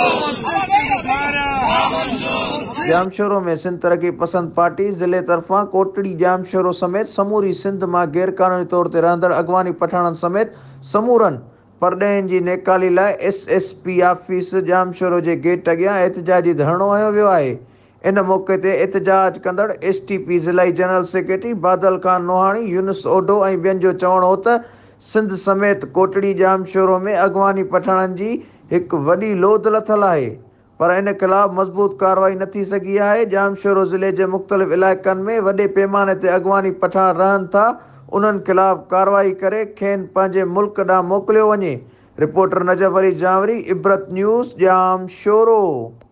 जामशोरो में सिंध तरक्की पसंद पार्टी ज़िले तरफां कोटड़ी जामशोरो समेत समूरी सिंध में गैरकानूनी तौर ते रहंदड़ अगवानी पठाणन समेत समूरन परॾेहनि जी नेकाली लाइ SSP ऑफिस जामशोरो के गेट अॻियां एहतजाजी धरणो हयो वियो आहे। इन मौके ते एहतजाज कंदड़ STP ज़िलाई जनरल सेक्रेटरी बादल खान नोहाणी, यूनुस ओडो ऐं ॿियनि जो चवणु हो त सिंध समेत कोटड़ी जामशोरो में अगवानी पठाणनि जी हिकु वॾी लोध लथल आहे, पर इन खिलाफ़ मज़बूत कार्रवाई न थी सघी आहे। जामशोरो ज़िले जे मुख़्तलिफ़ इलाइक़नि में वॾे पैमाने ते अगवानी पठाण रहनि था, उन्हनि खिलाफ़ कार्रवाई करे खेनि पंहिंजे मुल्क ॾांहुं मोकिलियो वञे। Reporter Najaf Ali Jawri, Ibrat news, Jamshoro.